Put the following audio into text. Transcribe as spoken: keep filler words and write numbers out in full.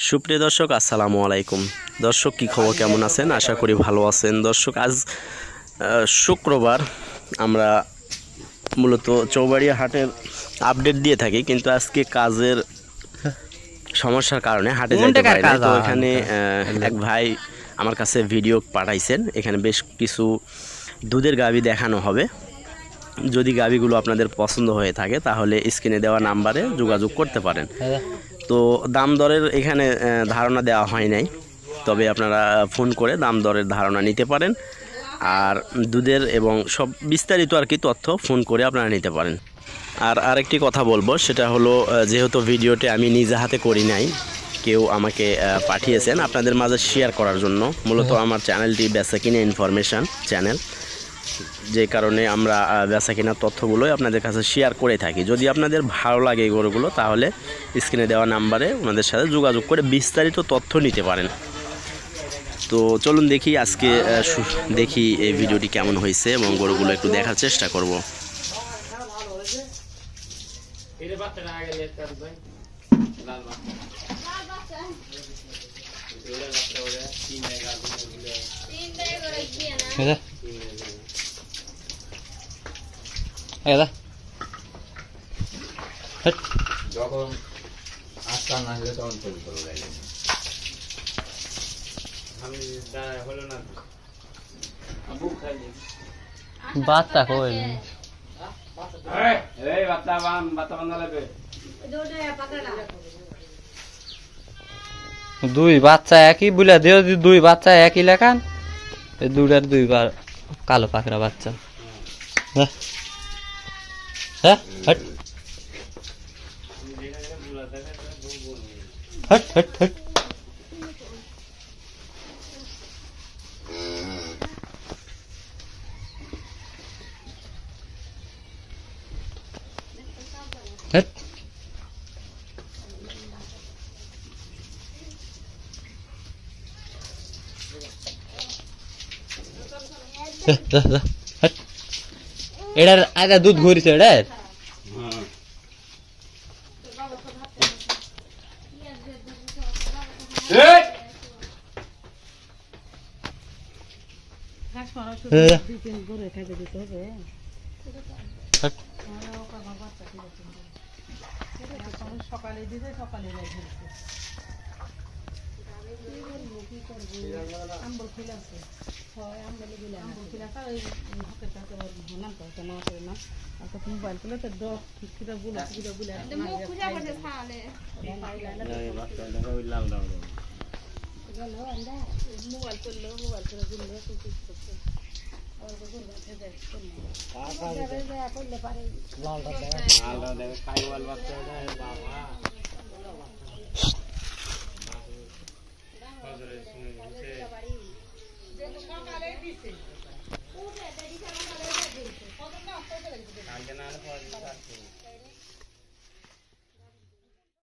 সুপ্রিয় দর্শক আসসালামু আলাইকুম। দর্শক কি খবর, কেমন আছেন? আশা করি ভালো আছেন। দর্শক আজ শুক্রবার, আমরা মূলত চৌবাড়িয়া হাটের আপডেট দিয়ে থাকি, কিন্তু আজকে কাজের সমস্যার কারণে হাটে যেতে পারি না। তো এখানে এক ভাই আমার কাছে ভিডিও পাঠাইছেন, এখানে বেশ কিছু দুধের গাভী দেখানো হবে। যদি গাভীগুলো আপনাদের পছন্দ হয়ে থাকে তাহলে স্ক্রিনে দেওয়া নাম্বারে যোগাযোগ করতে পারেন। তো দাম দরের এখানে ধারণা দেওয়া হয় নাই, তবে আপনারা ফোন করে দাম দরের ধারণা নিতে পারেন। আর দুধের এবং সব বিস্তারিত আর কি তথ্য ফোন করে আপনারা নিতে পারেন। আর আরেকটি কথা বলবো, সেটা হলো যেহেতু ভিডিওটি আমি নিজে হাতে করি নাই, কেউ আমাকে পাঠিয়েছেন আপনাদের মাঝে শেয়ার করার জন্য। মূলত আমার চ্যানেলটি বেচা কিনা ইনফরমেশান চ্যানেল, যে কারণে আমরা বেচা কেনার তথ্যগুলোই আপনাদের কাছে শেয়ার করে থাকি। যদি আপনাদের ভালো লাগে এই গরুগুলো তাহলে স্ক্রিনে দেওয়া নাম্বারে ওনাদের সাথে যোগাযোগ করে বিস্তারিত তথ্য নিতে পারেন। তো চলুন দেখি আজকে দেখি এই ভিডিওটি কেমন হয়েছে এবং গরুগুলো একটু দেখার চেষ্টা করব। যখন আস্তা না হলে তখন তৈরি করে লাগে বাচ্চা কই এই বাচ্চা বান বাচ্চা বান লাগবে দুই বাচ্চা একই বুলা দিও, দুই বাচ্চা একই লেখান, এই দুটার দুইবার কালো পাকড়া বাচ্চা। হ্যাঁ হ্যাঁ hot hot hot hot hot এটার আগে দুধ ঘুরিছে এটার সকালে দিতে সকালে আম্বল ফুল আছে, আম্বল ফুল আছে না। আচ্ছা মোবাইল করলে তো দশ কিটা গুলো কিটা গুলো মোবাইল করলো মোবাইল করে গুলো করলে পারে।